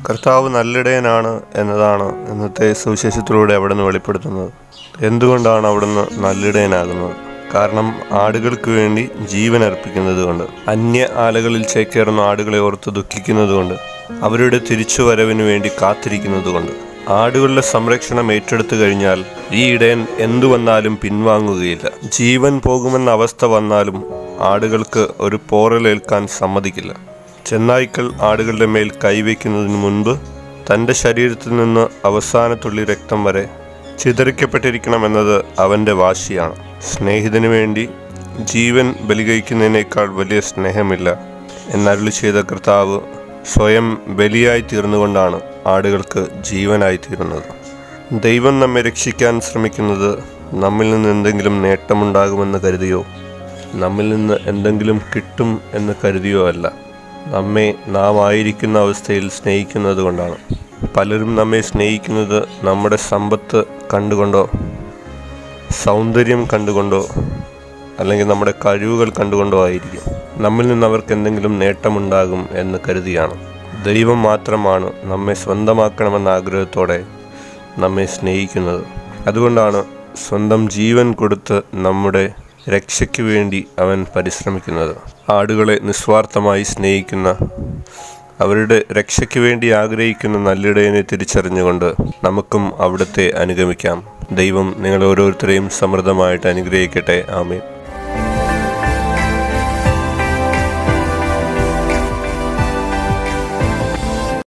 കർത്താവ് നല്ലിടയനാണ് എന്നതാണ് ഇന്നത്തെ സുവിശേഷത്തിലൂടെ അവിടുന്ന് വെളിപ്പെടുത്തുന്നത്. എന്തുകൊണ്ടാണ് അവിടുന്ന് നല്ലിടയനാകുന്നത്? കാരണം ആടുകൾക്ക് വേണ്ടി ജീവൻ അർപ്പിക്കുന്നത് കൊണ്ട്, അന്യ ആലകളിൽ ചേക്കേറുന്ന ആടുകളെ ഓർത്ത് ദുഃഖിക്കുന്നത് കൊണ്ട്, അവരുടെ തിരിച്ചുവരവിന് വേണ്ടി കാത്തിരിക്കുന്നത് കൊണ്ട്. ആടുകളുടെ സംരക്ഷണം ഏറ്റെടുത്തു കഴിഞ്ഞാൽ ഈ ഇടയൻ എന്തു വന്നാലും പിൻവാങ്ങുകയില്ല. ജീവൻ പോകുമെന്ന അവസ്ഥ വന്നാലും ആടുകൾക്ക് ഒരു പോറലേൽക്കാൻ സമ്മതിക്കില്ല. ചെന്നായ്ക്കൾ ആടുകളുടെ മേൽ കൈവയ്ക്കുന്നതിന് മുൻപ് തൻ്റെ ശരീരത്തിൽ നിന്ന് അവസാനത്തുള്ളി രക്തം വരെ ചിതറിക്കപ്പെട്ടിരിക്കണമെന്നത് അവൻ്റെ വാശിയാണ്. സ്നേഹിതന് വേണ്ടി ജീവൻ ബലികഴിക്കുന്നതിനേക്കാൾ വലിയ സ്നേഹമില്ല എന്നരുളി ചെയ്ത കർത്താവ് സ്വയം ബലിയായി തീർന്നുകൊണ്ടാണ് ആടുകൾക്ക് ജീവനായി തീരുന്നത്. ദൈവം നമ്മെ രക്ഷിക്കാൻ ശ്രമിക്കുന്നത് നമ്മിൽ നിന്ന് എന്തെങ്കിലും നേട്ടമുണ്ടാകുമെന്ന് കരുതിയോ, നമ്മിൽ നിന്ന് എന്തെങ്കിലും കിട്ടും എന്ന് കരുതിയോ അല്ല. നമ്മെ നാം ആയിരിക്കുന്ന അവസ്ഥയിൽ സ്നേഹിക്കുന്നത് കൊണ്ടാണ്. പലരും നമ്മെ സ്നേഹിക്കുന്നത് നമ്മുടെ സമ്പത്ത് കണ്ടുകൊണ്ടോ, സൗന്ദര്യം കണ്ടുകൊണ്ടോ, അല്ലെങ്കിൽ നമ്മുടെ കഴിവുകൾ കണ്ടുകൊണ്ടോ ആയിരിക്കും. നമ്മിൽ നിന്ന് അവർക്ക് എന്തെങ്കിലും നേട്ടമുണ്ടാകും എന്ന് കരുതിയാണ്. ദൈവം മാത്രമാണ് നമ്മെ സ്വന്തമാക്കണമെന്ന ആഗ്രഹത്തോടെ നമ്മെ സ്നേഹിക്കുന്നത്. അതുകൊണ്ടാണ് സ്വന്തം ജീവൻ കൊടുത്ത് നമ്മുടെ രക്ഷയ്ക്ക് വേണ്ടി അവൻ പരിശ്രമിക്കുന്നത്. ആടുകളെ നിസ്വാർത്ഥമായി സ്നേഹിക്കുന്ന, അവരുടെ രക്ഷയ്ക്ക് വേണ്ടി ആഗ്രഹിക്കുന്ന നല്ലിടയനെ തിരിച്ചറിഞ്ഞുകൊണ്ട് നമുക്കും അവിടുത്തെ അനുഗമിക്കാം. ദൈവം നിങ്ങൾ ഓരോരുത്തരെയും സമൃദ്ധമായിട്ട് അനുഗ്രഹിക്കട്ടെ. ആമേൻ.